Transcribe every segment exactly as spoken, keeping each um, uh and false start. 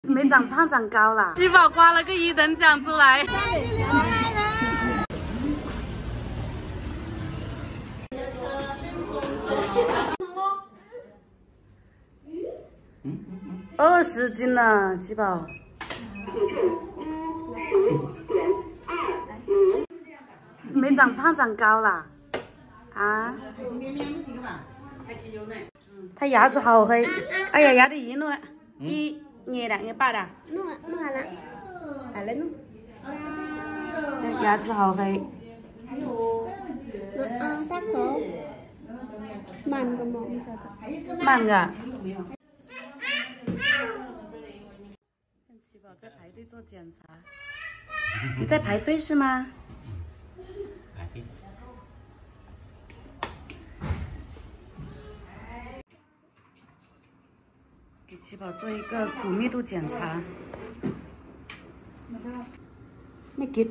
没长胖长高了。七宝刮了个一等奖出来。二十斤了，七宝。没长胖长高了。啊？他牙齿好黑。哎呀，牙的一弄了，一。 捏的，捏巴的，弄啊弄啊了，来来弄。牙齿好黑。还有，嗯，大口，慢个吗？慢个。七宝在排队做检查，你在排队是吗？排队。 给七宝做一个骨密度检查，没给。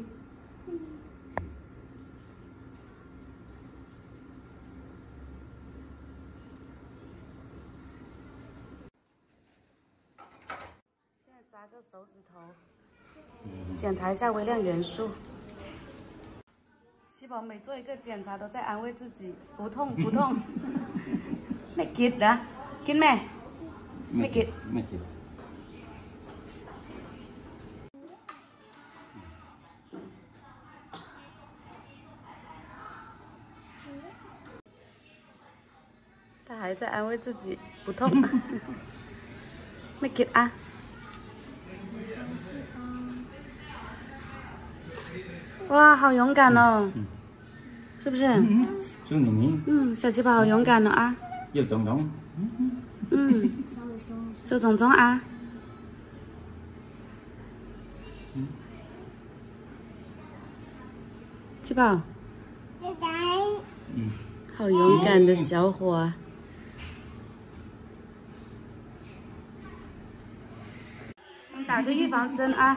现在扎个手指头，检查一下微量元素。七宝每做一个检查都在安慰自己，不痛不痛，没给的，给没？ ไม่กินไม่กิน他还在安慰自己不痛ไม่กิน啊哇好勇敢哦是不是嗯小鸡宝好勇敢哦啊有肿肿嗯收虫虫啊！嗯，七宝，嗯，好勇敢的小伙啊！你打个预防针啊！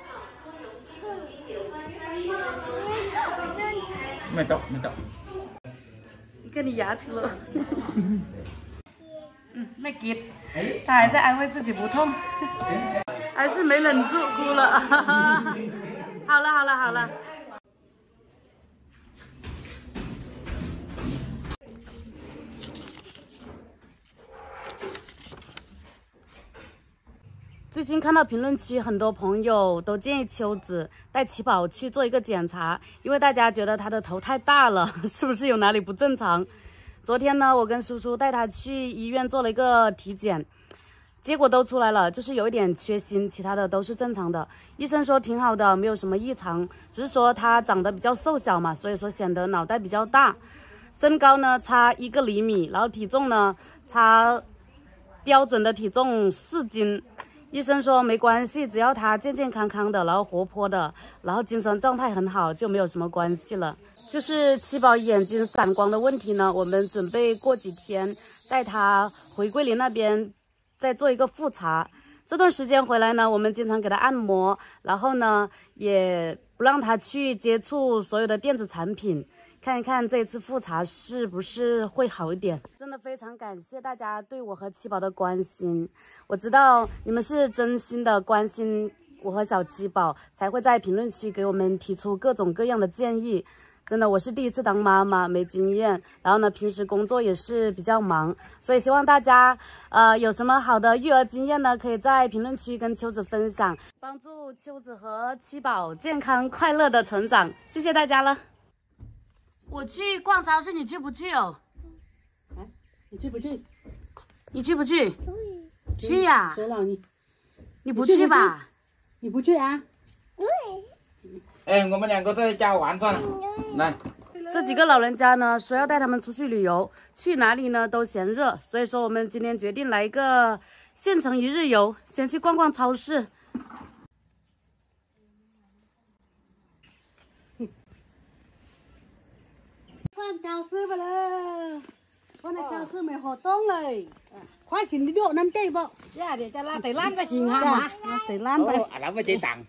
没到，没到。你看你牙齿了。嗯，没给，他还在安慰自己不痛，还是没忍住哭了。好了好了好了。最近看到评论区很多朋友都建议秋子带七宝去做一个检查，因为大家觉得他的头太大了，是不是有哪里不正常？ 昨天呢，我跟叔叔带他去医院做了一个体检，结果都出来了，就是有一点缺锌，其他的都是正常的。医生说挺好的，没有什么异常，只是说他长得比较瘦小嘛，所以说显得脑袋比较大。身高呢差一个厘米，然后体重呢差标准的体重四斤。 医生说没关系，只要他健健康康的，然后活泼的，然后精神状态很好，就没有什么关系了。就是七宝眼睛散光的问题呢，我们准备过几天带他回桂林那边再做一个复查。这段时间回来呢，我们经常给他按摩，然后呢也不让他去接触所有的电子产品。 看一看这一次复查是不是会好一点？真的非常感谢大家对我和七宝的关心，我知道你们是真心的关心我和小七宝，才会在评论区给我们提出各种各样的建议。真的，我是第一次当妈妈，没经验，然后呢，平时工作也是比较忙，所以希望大家呃有什么好的育儿经验呢，可以在评论区跟秋子分享，帮助秋子和七宝健康快乐的成长。谢谢大家了。 我去逛超市，你去不去哦？啊，你去不去？你去不去？去呀！说了你，你不去吧？你不去啊？ 哎，我们两个在家玩算了。来， 这几个老人家呢，说要带他们出去旅游，去哪里呢都嫌热，所以说我们今天决定来一个县城一日游，先去逛逛超市。 Con chào sư vào đây. Con này chào sư mày hồ tông này. Khoai xin đi độ năm cây bộ. Dạ để cho la Thái Lan và xin hàng mà. Thái Lan vậy. à lắm với chị tặng.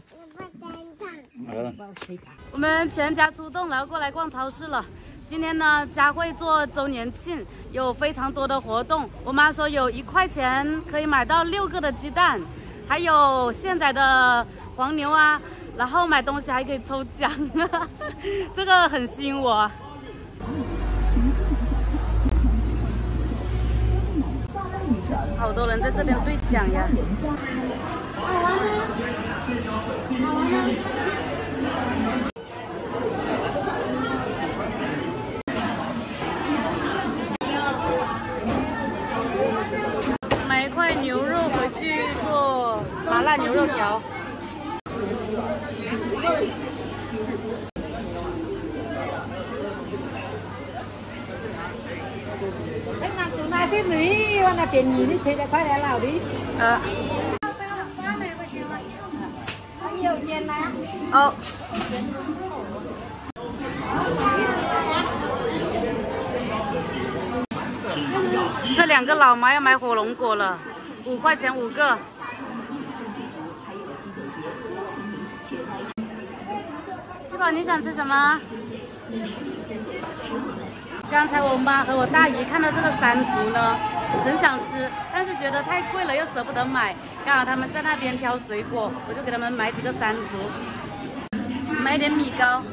我们全家出动，然后过来逛超市了。今天呢，佳慧做周年庆，有非常多的活动。我妈说有一块钱可以买到六个的鸡蛋， 还有现宰的黄牛啊，然后买东西还可以抽奖，这个很吸引我。好多人在这边兑奖呀！ 好玩吗？好玩吗？ 买一块牛肉回去做麻辣牛肉条。 哎，那就那些鱼，我那便宜的，切得快点老的。 呃。 有烟啦。 哦。这两个老妈要买火龙果了，五块钱五个。七宝，你想吃什么？刚才我妈和我大姨看到这个山竹呢，很想吃，但是觉得太贵了，又舍不得买。刚好他们在那边挑水果，我就给他们买几个山竹，买点米糕。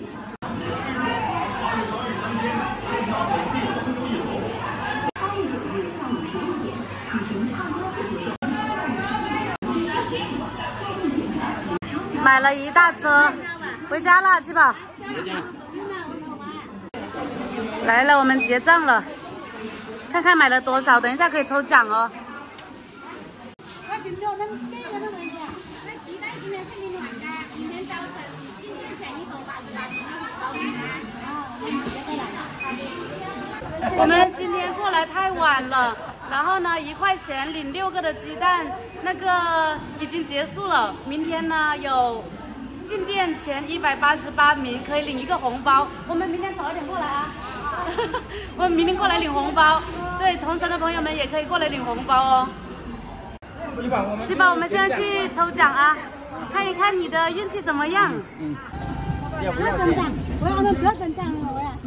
买了一大车，回家了，七宝。来了，我们结账了，看看买了多少，等一下可以抽奖哦。我们今天过来太晚了，然后呢，一块钱领六个的鸡蛋，那个已经结束了。明天呢有进店前一百八十八名可以领一个红包，我们明天早一点过来啊。我们明天过来领红包，对，同城的朋友们也可以过来领红包哦。七宝，我们现在去抽奖啊，看一看你的运气怎么样。嗯。 要不要等奖？我要那不要等奖了，我要。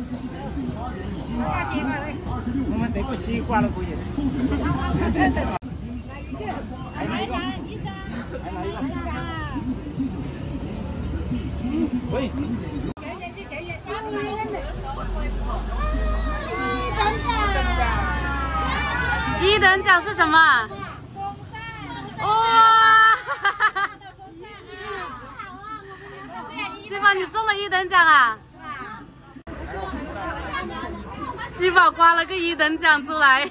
我们这个西瓜都可以。 来一张，一张。 可以。 一等奖是什么？哇！七宝，你中了一等奖啊！七宝刮了个一等奖出来。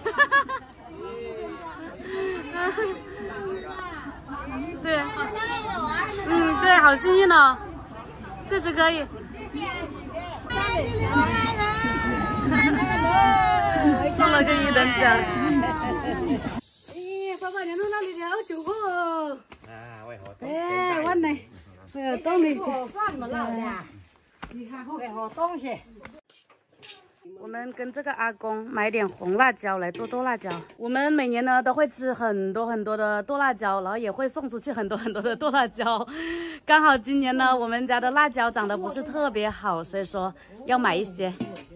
对，好幸运哦！嗯，对，好幸运哦，确实可以。中了个一等奖。 哎，爸爸，你弄那里的好久哦。 啊，为何？ 哎，我呢，呃，东西做饭嘛，老的。你看，为何东西？ 我们跟这个阿公买点红辣椒来做剁辣椒。我们每年呢都会吃很多很多的剁辣椒，然后也会送出去很多很多的剁辣椒。刚好今年呢，我们家的辣椒长得不是特别好，所以说要买一些。